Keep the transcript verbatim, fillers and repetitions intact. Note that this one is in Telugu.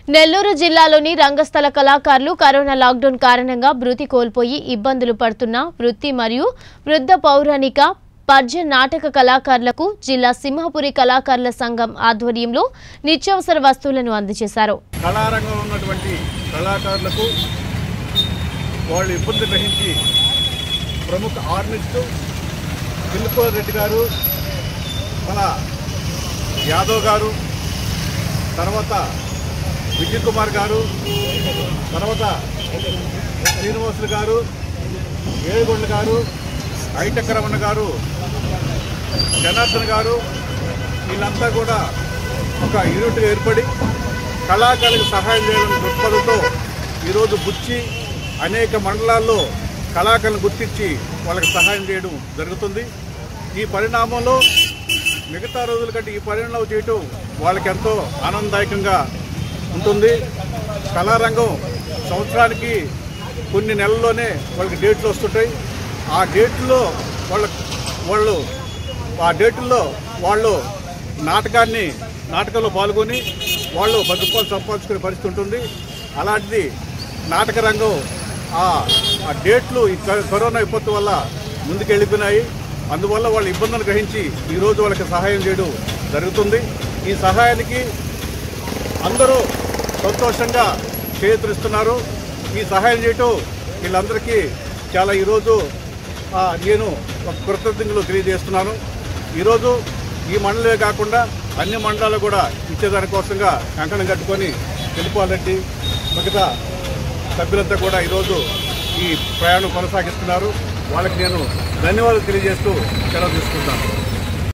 నెల్లూరు జిల్లాలోని రంగస్థల కళాకారులు కరోనా లాక్డౌన్ కారణంగా మృతి కోల్పోయి ఇబ్బందులు పడుతున్న వృత్తి మరియు వృద్ధ పౌరాణిక పద్య నాటక కళాకారులకు జిల్లా సింహపురి కళాకారుల సంఘం ఆధ్వర్యంలో నిత్యావసర వస్తువులను అందజేశారు. కళారంగంలో ఉన్నటువంటి కళాకారులకు వాళ్ళు ఇబ్బంది గ్రహించి ప్రముఖ ఆర్టిస్టు దిల్పూర్ రెడ్డి గారు, మన యాదవ్ గారు, తర్వాత విజయ్ కుమార్ గారు, తర్వాత శ్రీనివాసులు గారు, ఏడుగొండ గారు, ఐటకరమణ గారు, జనార్దన్ గారు, వీళ్ళంతా కూడా ఒక యూనిట్గా ఏర్పడి కళాకారులకు సహాయం చేయడం దృక్పథంతో ఈరోజు బుచ్చి అనేక మండలాల్లో కళాకారులను గుర్తించి వాళ్ళకి సహాయం చేయడం జరుగుతుంది. ఈ పరిణామంలో మిగతా రోజుల కంటే ఈ పరిణామం చేయటం వాళ్ళకి ఎంతో ఆనందదాయకంగా ఉంటుంది. కళారంగం సంవత్సరానికి కొన్ని నెలల్లోనే వాళ్ళకి డేట్లు వస్తుంటాయి. ఆ డేట్లో వాళ్ళ వాళ్ళు ఆ డేట్ల్లో వాళ్ళు నాటకాన్ని నాటకంలో పాల్గొని వాళ్ళు పది రూపాయలు సంపాదించుకునే పరిస్థితి ఉంటుంది. అలాంటిది నాటక రంగం ఆ డేట్లు ఈ కరోనా విపత్తు వల్ల ముందుకు వెళ్ళిపోయినాయి. అందువల్ల వాళ్ళ ఇబ్బందులు గ్రహించి ఈరోజు వాళ్ళకి సహాయం చేయడం జరుగుతుంది. ఈ సహాయానికి అందరూ సంతోషంగా చేతురిస్తున్నారు. ఈ సహాయం చేయటం వీళ్ళందరికీ చాలా ఈరోజు నేను ఒక కృతజ్ఞతలు తెలియజేస్తున్నాను. ఈరోజు ఈ మండలమే కాకుండా అన్ని మండలాలు కూడా ఇచ్చేదానికోసంగా కంకణం కట్టుకొని వెళ్ళిపోవాలంటే మిగతా సభ్యులంతా కూడా ఈరోజు ఈ ప్రయాణం కొనసాగిస్తున్నారు. వాళ్ళకి నేను ధన్యవాదాలు తెలియజేస్తూ సెలవు తీసుకుంటాను.